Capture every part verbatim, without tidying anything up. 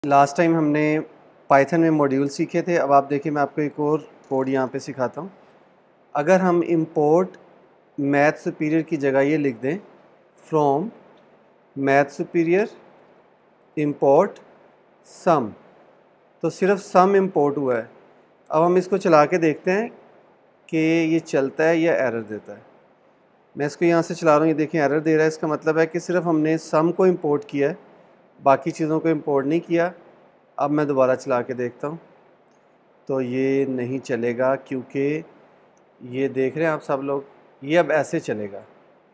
Last time हमने Python में module सीखे थे। अब आप देखिए, मैं आपको एक और कोड यहाँ पे सिखाता हूँ। अगर हम इंपोर्ट मैथ सुपीरियर की जगह ये लिख दें, from math superior import sum, तो सिर्फ सम इंपोर्ट हुआ है। अब हम इसको चला के देखते हैं कि ये चलता है या एरर देता है। मैं इसको यहाँ से चला रहा हूँ, ये देखें एरर दे रहा है। इसका मतलब है कि सिर्फ हमने सम को इंपोर्ट किया है, बाकी चीज़ों को इंपोर्ट नहीं किया। अब मैं दोबारा चला के देखता हूँ तो ये नहीं चलेगा, क्योंकि ये देख रहे हैं आप सब लोग, ये अब ऐसे चलेगा।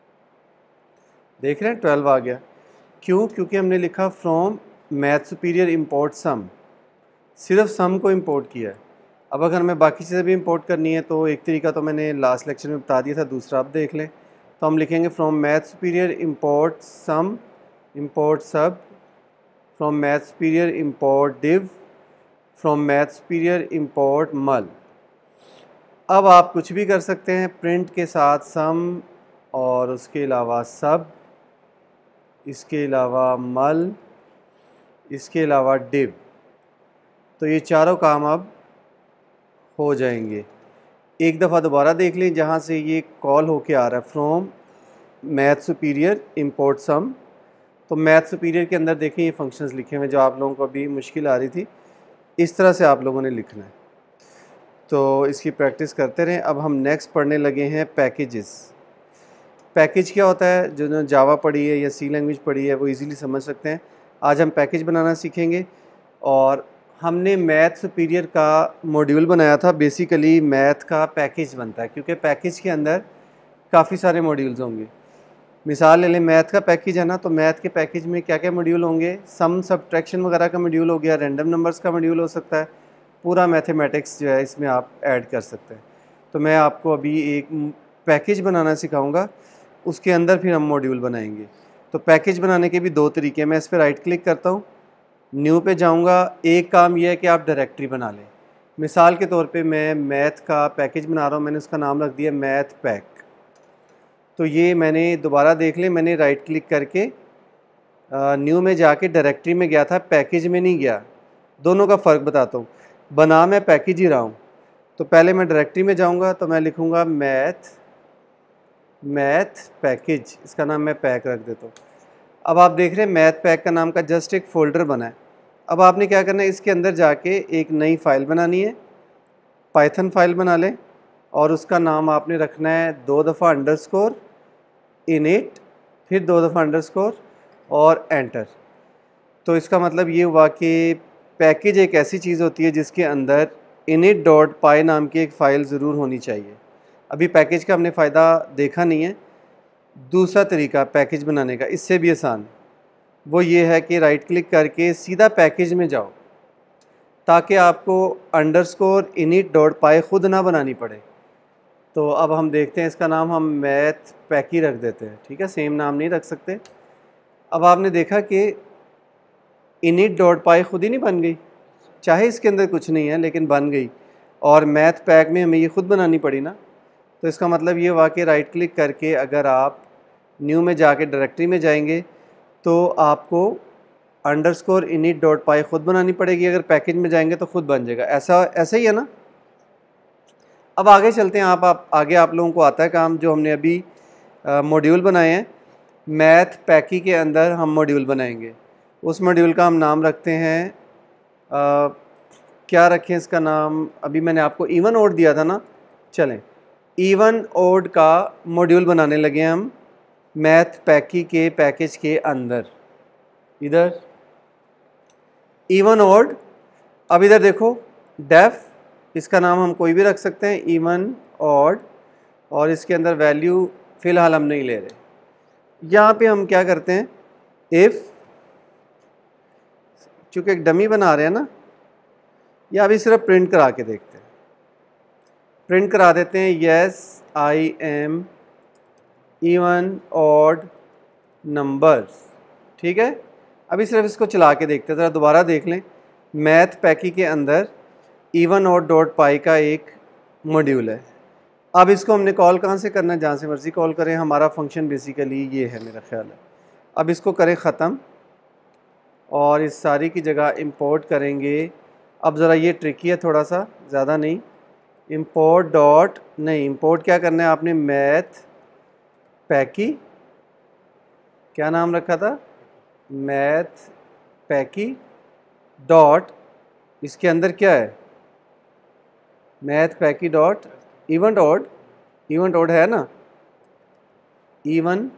देख रहे हैं ट्वेल्व आ गया। क्यों? क्योंकि हमने लिखा from math superior import sum, सिर्फ सम को इंपोर्ट किया है। अब अगर हमें बाकी चीज़ें भी इंपोर्ट करनी है तो एक तरीका तो मैंने लास्ट लेक्चर में बता दिया था, दूसरा आप देख लें। तो हम लिखेंगे from math superior import sum import sub, from math superior import div, from math superior import mul. अब आप कुछ भी कर सकते हैं प्रिंट के साथ, सम और उसके अलावा सब, इसके अलावा मल, इसके अलावा div। तो ये चारों काम अब हो जाएंगे। एक दफ़ा दोबारा देख लें जहाँ से ये कॉल होके आ रहा है, from math superior import sum. तो मैथ सुपीरियर के अंदर देखें ये फंक्शंस लिखे हुए हैं जो आप लोगों को अभी मुश्किल आ रही थी, इस तरह से आप लोगों ने लिखना है। तो इसकी प्रैक्टिस करते रहें। अब हम नेक्स्ट पढ़ने लगे हैं पैकेजेस। पैकेज क्या होता है? जो जो जावा पढ़ी है या सी लैंग्वेज पढ़ी है वो इजीली समझ सकते हैं। आज हम पैकेज बनाना सीखेंगे। और हमने मैथ सुपीरियर का मॉड्यूल बनाया था। बेसिकली मैथ का पैकेज बनता है, क्योंकि पैकेज के अंदर काफ़ी सारे मॉड्यूल्स होंगे। मिसाल ले लें, मैथ का पैकेज है ना, तो मैथ के पैकेज में क्या क्या मॉड्यूल होंगे? सम सब्ट्रैक्शन वगैरह का मॉड्यूल हो गया, रैंडम नंबर्स का मॉड्यूल हो सकता है, पूरा मैथमेटिक्स जो है इसमें आप ऐड कर सकते हैं। तो मैं आपको अभी एक पैकेज बनाना सिखाऊंगा, उसके अंदर फिर हम मॉड्यूल बनाएंगे। तो पैकेज बनाने के भी दो तरीके हैं। मैं इस पर राइट क्लिक करता हूँ, न्यू पे जाऊँगा। एक काम यह है कि आप डायरेक्टरी बना लें। मिसाल के तौर पर मैं मैथ का पैकेज बना रहा हूँ, मैंने उसका नाम रख दिया मैथ पैक। तो ये मैंने दोबारा देख लें, मैंने राइट क्लिक करके न्यू में जाके डायरेक्टरी में गया था, पैकेज में नहीं गया। दोनों का फ़र्क बताता हूँ। बना मैं पैकेज ही रहा हूँ। तो पहले मैं डायरेक्टरी में जाऊँगा तो मैं लिखूँगा मैथ मैथ पैकेज, इसका नाम मैं पैक रख देता हूँ। अब आप देख रहे हैं मैथ पैक का नाम का जस्ट एक फ़ोल्डर बना है। अब आपने क्या करना है, इसके अंदर जाके एक नई फ़ाइल बनानी है, पाइथन फाइल बना लें, और उसका नाम आपने रखना है दो दफ़ा अंडरस्कोर इनिट, फिर दो दफ़ा अंडरस्कोर और एंटर। तो इसका मतलब ये हुआ कि पैकेज एक ऐसी चीज़ होती है जिसके अंदर इनिट डॉट पाई नाम की एक फ़ाइल ज़रूर होनी चाहिए। अभी पैकेज का हमने फ़ायदा देखा नहीं है। दूसरा तरीका पैकेज बनाने का, इससे भी आसान, वो ये है कि राइट क्लिक करके सीधा पैकेज में जाओ, ताकि आपको अंडरस्कोर इनिट डॉट पाई खुद ना बनानी पड़े। तो अब हम देखते हैं, इसका नाम हम मैथ पैक ही रख देते हैं, ठीक है, सेम नाम नहीं रख सकते। अब आपने देखा कि इनिट डॉट पाई खुद ही नहीं बन गई, चाहे इसके अंदर कुछ नहीं है लेकिन बन गई, और मैथ पैक में हमें ये खुद बनानी पड़ी ना। तो इसका मतलब ये हुआ कि राइट क्लिक करके अगर आप न्यू में जाके डायरेक्टरी में जाएंगे तो आपको अंडरस्कोर इनिट डॉट पाई खुद बनानी पड़ेगी, अगर पैकेज में जाएंगे तो खुद बन जाएगा। ऐसा ऐसा ही है ना। अब आगे चलते हैं। आप, आप आगे आप लोगों को आता है काम, जो हमने अभी मॉड्यूल बनाए हैं मैथ पैकी के अंदर हम मॉड्यूल बनाएंगे। उस मॉड्यूल का हम नाम रखते हैं, आ, क्या रखें इसका नाम? अभी मैंने आपको इवन ओड दिया था ना, चलें इवन ओड का मॉड्यूल बनाने लगे हम मैथ पैकी के पैकेज के अंदर। इधर इवन ओड, अब इधर देखो डेफ, इसका नाम हम कोई भी रख सकते हैं, इवन ऑड, और इसके अंदर वैल्यू फ़िलहाल हम नहीं ले रहे। यहाँ पे हम क्या करते हैं, इफ़, चूँकि एक डमी बना रहे हैं ना, या अभी सिर्फ प्रिंट करा के देखते हैं। प्रिंट करा देते हैं, yes I am even odd numbers, ठीक है। अभी सिर्फ इसको चला के देखते हैं, ज़रा दोबारा देख लें। मैथ पैकी के अंदर इवन ऑड डॉट पाई का एक मॉड्यूल है। अब इसको हमने कॉल कहाँ से करना है? जहाँ से मर्ज़ी कॉल करें। हमारा फंक्शन बेसिकली ये है, मेरा ख्याल है। अब इसको करें ख़त्म। और इस सारी की जगह इंपोर्ट करेंगे। अब ज़रा ये ट्रिकी है थोड़ा सा, ज़्यादा नहीं। इंपोर्ट डॉट नहीं, इंपोर्ट क्या करना है आपने, मैथ पैकी, क्या नाम रखा था, मैथ पैकी डॉट, इसके अंदर क्या है, मैथ पैकी dot even odd, even odd है ना, इवन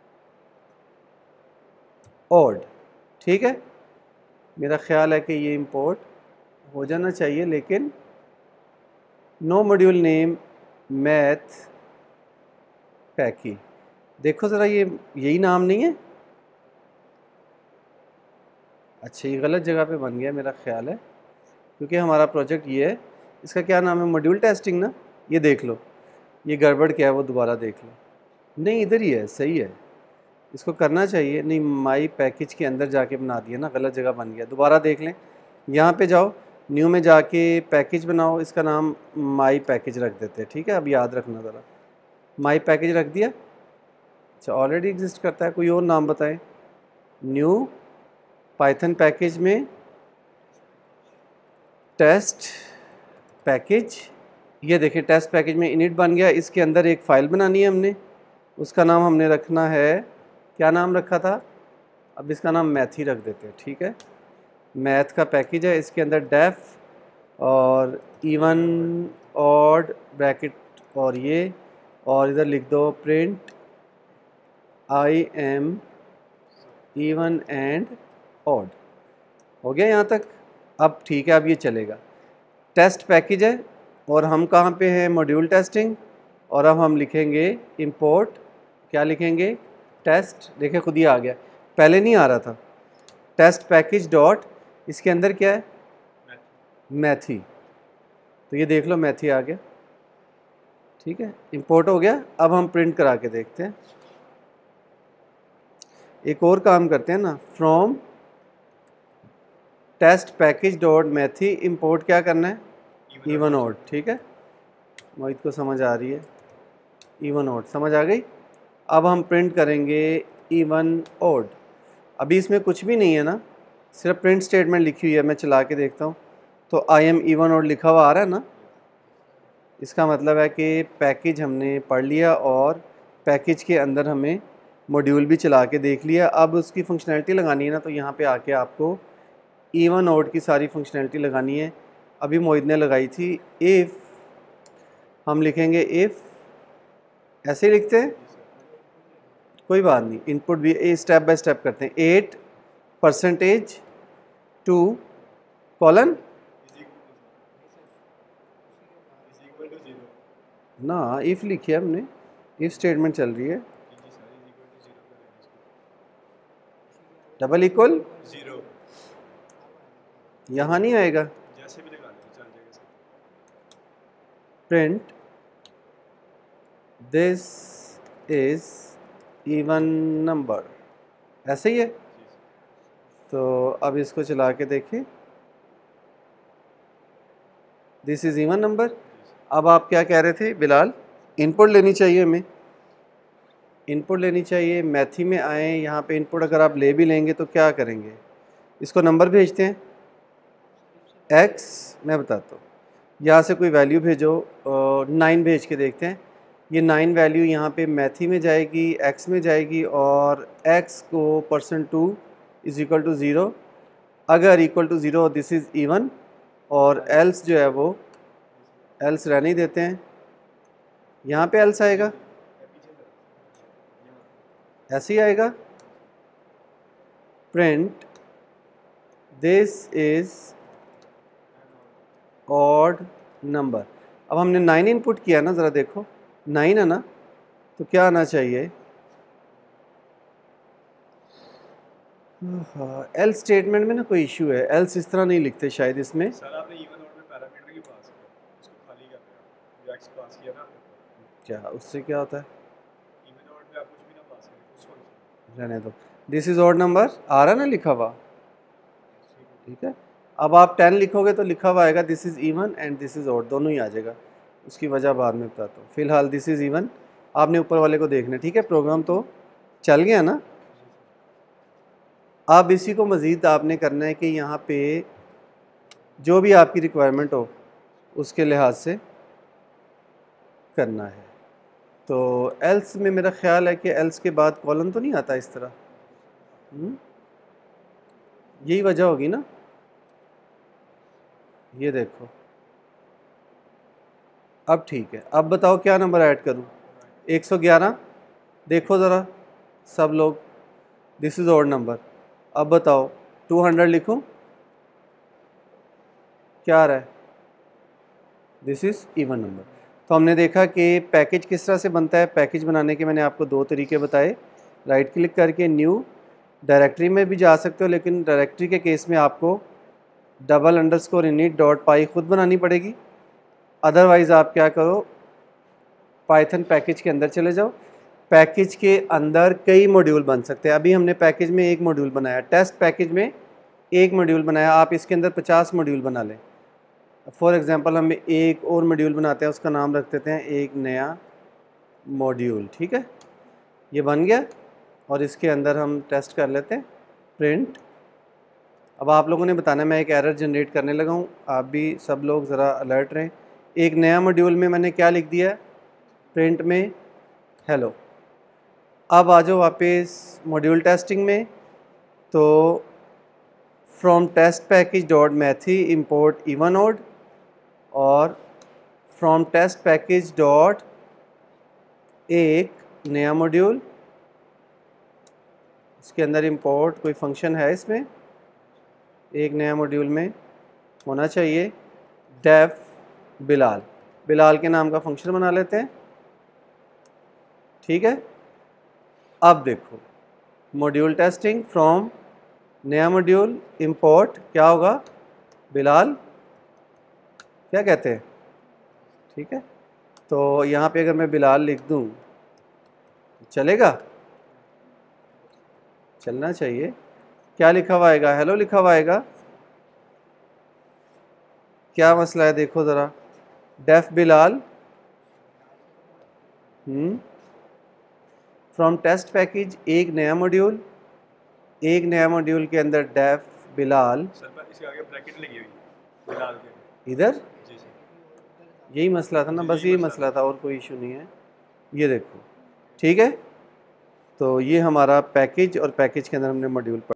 ऑड, ठीक है। मेरा ख्याल है कि ये इंपोर्ट हो जाना चाहिए, लेकिन नो मॉड्यूल नेम मैथ पैकी, देखो ज़रा ये यही नाम नहीं है। अच्छा, ये गलत जगह पे बन गया मेरा ख्याल है, क्योंकि हमारा प्रोजेक्ट ये है। इसका क्या नाम है, मॉड्यूल टेस्टिंग ना। ये देख लो, ये गड़बड़ क्या है वो दोबारा देख लो। नहीं, इधर ही है, सही है, इसको करना चाहिए। नहीं, माई पैकेज के अंदर जाके बना दिया ना, गलत जगह बन गया। दोबारा देख लें, यहाँ पे जाओ, न्यू में जाके पैकेज बनाओ, इसका नाम माई पैकेज रख देते हैं, ठीक है। अब याद रखना ज़रा, माई पैकेज रख दिया। अच्छा, ऑलरेडी एग्जिस्ट करता है, कोई और नाम बताएं। न्यू पाइथन पैकेज में टेस्ट पैकेज, ये देखिए टेस्ट पैकेज में इनिट बन गया। इसके अंदर एक फ़ाइल बनानी है हमने, उसका नाम हमने रखना है, क्या नाम रखा था, अब इसका नाम मैथ ही रख देते हैं, ठीक है। मैथ का पैकेज है, इसके अंदर डेफ और इवन ऑड ब्रैकेट और ये, और इधर लिख दो print I am even and odd. हो गया यहाँ तक, अब ठीक है, अब ये चलेगा। टेस्ट पैकेज है और हम कहाँ पे हैं, मॉड्यूल टेस्टिंग, और अब हम लिखेंगे इंपोर्ट, क्या लिखेंगे, टेस्ट, देखिए खुद ही आ गया, पहले नहीं आ रहा था। टेस्ट पैकेज डॉट, इसके अंदर क्या है, मैथी, तो ये देख लो मैथी आ गया, ठीक है, इंपोर्ट हो गया। अब हम प्रिंट करा के देखते हैं। एक और काम करते हैं ना, from test package dot mathy import क्या करना है, इवन ऑड, ठीक है। मोहित को समझ आ रही है, इवन ऑड समझ आ गई। अब हम प्रिंट करेंगे इवन ऑड। अभी इसमें कुछ भी नहीं है ना, सिर्फ प्रिंट स्टेटमेंट लिखी हुई है। मैं चला के देखता हूँ, तो आई एम इवन ऑड लिखा हुआ आ रहा है ना। इसका मतलब है कि पैकेज हमने पढ़ लिया और पैकेज के अंदर हमें मॉड्यूल भी चला के देख लिया। अब उसकी फंक्शनैलिटी लगानी है ना, तो यहाँ पे आके आपको इवन ऑड की सारी फंक्शनैलिटी लगानी है। अभी मोहित ने लगाई थी, इफ़, हम लिखेंगे इफ़, ऐसे ही लिखते हैं, कोई बात नहीं, इनपुट भी स्टेप बाय स्टेप करते हैं। एट परसेंटेज टू कॉलन ना, इफ़ लिखिए हमने, इफ़ स्टेटमेंट चल रही है, डबल इक्वल जीरो, यहाँ नहीं आएगा, जैसे भी लगा लो चल जाएगा। Print this is even number, ऐसे ही है। तो अब इसको चला के देखें, दिस इज़ इवन नंबर। अब आप क्या कह रहे थे बिलाल, इनपुट लेनी चाहिए हमें, इनपुट लेनी चाहिए। मैथी में आए, यहाँ पे इनपुट अगर आप ले भी लेंगे तो क्या करेंगे, इसको नंबर भेजते हैं, एक्स, मैं बताता हूँ, यहाँ से कोई वैल्यू भेजो, नाइन भेज के देखते हैं। ये नाइन वैल्यू यहाँ पे मैथी में जाएगी, एक्स में जाएगी, और एक्स को percent two is equal to zero, अगर equal to zero this is even, और एल्स जो है वो एल्स रहने ही देते हैं। यहाँ पे एल्स आएगा, ऐसे ही आएगा, print this is odd number. अब हमने नाइन इनपुट किया ना, ज़रा देखो नाइन है ना, तो क्या आना चाहिए, एल स्टेटमेंट में ना कोई इशू है, एल्स इस तरह नहीं लिखते शायद इसमें। सर आपने इवन ऑड में पैरामीटर की पास किया, उसको खाली कर दिया, एक्स पास किया ना, क्या उससे क्या होता है, इवन ऑड में आप कुछ भी ना पास करें, उसको रहने दो। दिस इज ऑड नंबर आ रहा ना लिखा हुआ, ठीक है। अब आप टेन लिखोगे तो लिखा हुआ आएगा this is even and this is odd, दोनों ही आ जाएगा। उसकी वजह बाद में बताता हूँ, फिलहाल दिस इज़ इवन, आपने ऊपर वाले को देखना, ठीक है। प्रोग्राम तो चल गया ना। अब इसी को मज़ीद आपने करना है कि यहाँ पे जो भी आपकी रिक्वायरमेंट हो उसके लिहाज से करना है। तो एल्स में मेरा ख्याल है कि एल्स के बाद कॉलन तो नहीं आता इस तरह, हुँ? यही वजह होगी ना। ये देखो अब ठीक है। अब बताओ क्या नंबर ऐड करूँ? एक सौ ग्यारह। देखो ज़रा सब लोग, दिस इज़ ऑड नंबर। अब बताओ दो सौ लिखूं? क्या आ रहा है? This is even number. तो हमने देखा कि पैकेज किस तरह से बनता है। पैकेज बनाने के मैंने आपको दो तरीके बताए। राइट क्लिक करके न्यू डायरेक्टरी में भी जा सकते हो, लेकिन डायरेक्टरी के केस में आपको double underscore init dot py खुद बनानी पड़ेगी। अदरवाइज़ आप क्या करो, पाइथन पैकेज के अंदर चले जाओ। पैकेज के अंदर कई मॉड्यूल बन सकते हैं। अभी हमने पैकेज में एक मॉड्यूल बनाया, टेस्ट पैकेज में एक मॉड्यूल बनाया। आप इसके अंदर पचास मॉड्यूल बना लें। फॉर एग्जांपल हम एक और मॉड्यूल बनाते हैं, उसका नाम रख देते हैं एक नया मॉड्यूल। ठीक है, ये बन गया और इसके अंदर हम टेस्ट कर लेते हैं प्रिंट। अब आप लोगों ने बताना, मैं एक एरर जनरेट करने लगा हूँ, आप भी सब लोग ज़रा अलर्ट रहें। एक नया मॉड्यूल में मैंने क्या लिख दिया, प्रिंट में हेलो। अब आ जाओ वापस मॉड्यूल टेस्टिंग में। तो from test package dot mathy import even odd और फ्रॉम टेस्ट पैकेज डॉट एक नया मॉड्यूल, इसके अंदर इंपोर्ट कोई फंक्शन है, इसमें एक नया मॉड्यूल में होना चाहिए डेफ बिलाल। बिलाल के नाम का फंक्शन बना लेते हैं। ठीक है, अब देखो मॉड्यूल टेस्टिंग फ्रॉम नया मॉड्यूल इंपोर्ट क्या होगा, बिलाल क्या कहते हैं। ठीक है, तो यहाँ पे अगर मैं बिलाल लिख दूँ चलेगा? चलना चाहिए। क्या लिखा हुआ आएगा? हेलो लिखा हुआ आएगा। क्या मसला है देखो ज़रा, def Bilal hmm from test package एक नया मॉड्यूल, एक नया मॉड्यूल के अंदर डेफ बिलाल। सर इसके आगे ब्रैकेट लगी हुई बिलाल के इधर। जी सर, यही मसला था ना, बस यही मसला था और कोई इशू नहीं है। ये देखो ठीक है, तो ये हमारा पैकेज और पैकेज के अंदर हमने मॉड्यूल